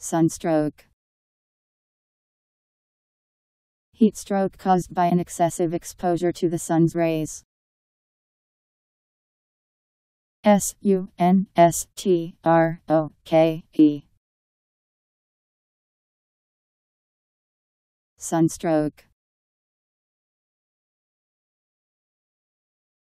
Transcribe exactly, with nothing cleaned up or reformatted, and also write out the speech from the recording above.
Sunstroke. Heatstroke caused by an excessive exposure to the sun's rays. S U N S T R O K E. Sunstroke.